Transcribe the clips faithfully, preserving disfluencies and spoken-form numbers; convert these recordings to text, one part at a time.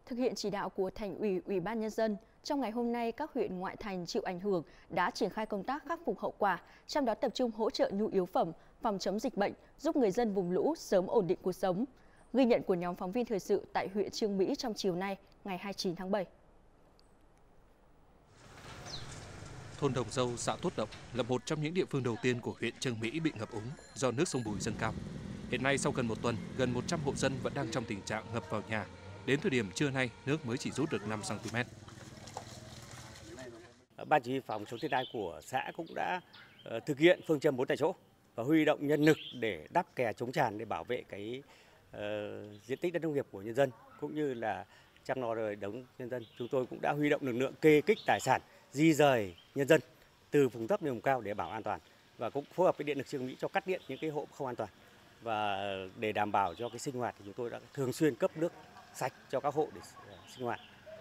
Thực hiện chỉ đạo của Thành ủy, Ủy ban Nhân dân, trong ngày hôm nay các huyện ngoại thành chịu ảnh hưởng đã triển khai công tác khắc phục hậu quả, trong đó tập trung hỗ trợ nhu yếu phẩm, phòng chống dịch bệnh, giúp người dân vùng lũ sớm ổn định cuộc sống. Ghi nhận của nhóm phóng viên thời sự tại huyện Chương Mỹ trong chiều nay, ngày hai mươi chín tháng bảy. Thôn Đồng Dâu, xã Tốt Động là một trong những địa phương đầu tiên của huyện Chương Mỹ bị ngập úng do nước sông Bùi dâng cao. Hiện nay sau gần một tuần, gần một trăm hộ dân vẫn đang trong tình trạng ngập vào nhà. Đến thời điểm trưa nay, nước mới chỉ rút được năm xăng ti mét. Ban chỉ huy phòng chống thiên tai của xã cũng đã uh, thực hiện phương châm bốn tại chỗ và huy động nhân lực để đắp kè chống tràn để bảo vệ cái uh, diện tích đất nông nghiệp của nhân dân cũng như là chăm lo đời sống nhân dân. Chúng tôi cũng đã huy động lực lượng kê kích tài sản, di rời nhân dân từ vùng thấp lên vùng cao để bảo an toàn và cũng phối hợp với điện lực Chương Mỹ cho cắt điện những cái hộ không an toàn. Và để đảm bảo cho cái sinh hoạt thì chúng tôi đã thường xuyên cấp nước sạch cho các hộ để sinh hoạt.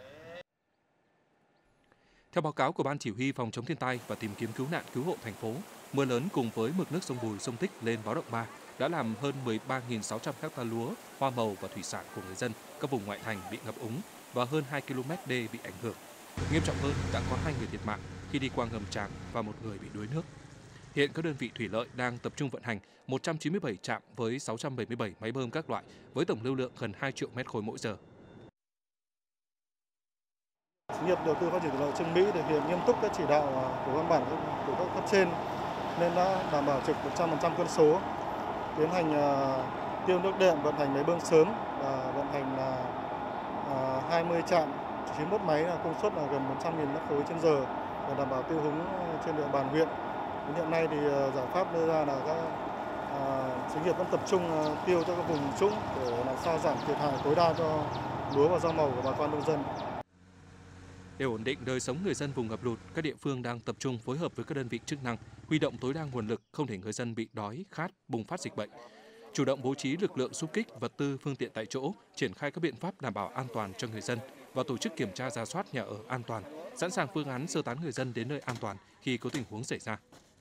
Theo báo cáo của Ban Chỉ huy phòng chống thiên tai và tìm kiếm cứu nạn cứu hộ thành phố, mưa lớn cùng với mực nước sông Bùi, sông Tích lên báo động ba đã làm hơn mười ba nghìn sáu trăm ha lúa, hoa màu và thủy sản của người dân các vùng ngoại thành bị ngập úng và hơn hai ki lô mét đê bị ảnh hưởng. Nghiêm trọng hơn, đã có hai người thiệt mạng khi đi qua ngầm tràn và một người bị đuối nước. Hiện các đơn vị thủy lợi đang tập trung vận hành một trăm chín mươi bảy trạm với sáu trăm bảy mươi bảy máy bơm các loại với tổng lưu lượng gần hai triệu mét khối mỗi giờ. Xí nghiệp đầu tư phát triển thủy lợi Chương Mỹ thực hiện nghiêm túc các chỉ đạo của văn bản của các cấp trên nên đã đảm bảo trực một trăm phần trăm quân số, tiến hành uh, tiêu nước đệm, vận hành máy bơm sớm và vận hành uh, hai mươi trạm chín mươi mốt máy là công suất là gần một trăm nghìn mét khối trên giờ để đảm bảo tiêu úng trên địa bàn huyện. Đến hiện nay thì uh, giải pháp đưa ra là các uh, xí nghiệp vẫn tập trung uh, tiêu cho các vùng trũng để làm sao giảm thiệt hại tối đa cho lúa và rau màu của bà con nông dân. Để ổn định đời sống người dân vùng ngập lụt, các địa phương đang tập trung phối hợp với các đơn vị chức năng, huy động tối đa nguồn lực không để người dân bị đói, khát, bùng phát dịch bệnh. Chủ động bố trí lực lượng xung kích, vật tư, phương tiện tại chỗ, triển khai các biện pháp đảm bảo an toàn cho người dân và tổ chức kiểm tra rà soát nhà ở an toàn, sẵn sàng phương án sơ tán người dân đến nơi an toàn khi có tình huống xảy ra.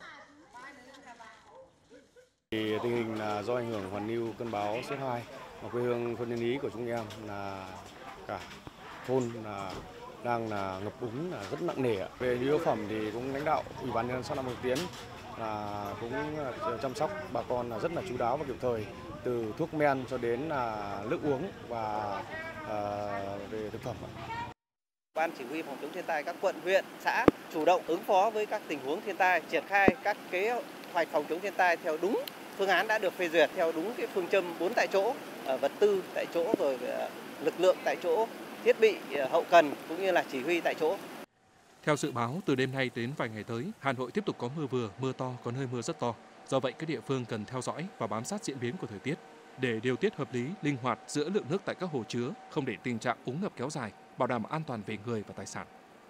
Thì tình hình là do ảnh hưởng hoàn lưu cơn bão số hai và quê hương thôn Nhân Ý của chúng em là cả thôn là đang là ngập úng là rất nặng nề. Về nhu yếu phẩm thì cũng lãnh đạo Ủy ban nhân dân xã Nam Mường Tiến là cũng chăm sóc bà con là rất là chú đáo và kịp thời, từ thuốc men cho đến là nước uống và uh, về thực phẩm. Ban chỉ huy phòng chống thiên tai các quận, huyện, xã chủ động ứng phó với các tình huống thiên tai, triển khai các kế hoạch phòng chống thiên tai theo đúng phương án đã được phê duyệt, theo đúng cái phương châm bốn tại chỗ, vật tư tại chỗ rồi lực lượng tại chỗ, thiết bị hậu cần cũng như là chỉ huy tại chỗ. Theo dự báo, từ đêm nay đến vài ngày tới, Hà Nội tiếp tục có mưa vừa, mưa to, có nơi mưa rất to. Do vậy, các địa phương cần theo dõi và bám sát diễn biến của thời tiết để điều tiết hợp lý, linh hoạt giữa lượng nước tại các hồ chứa, không để tình trạng úng ngập kéo dài, bảo đảm an toàn về người và tài sản.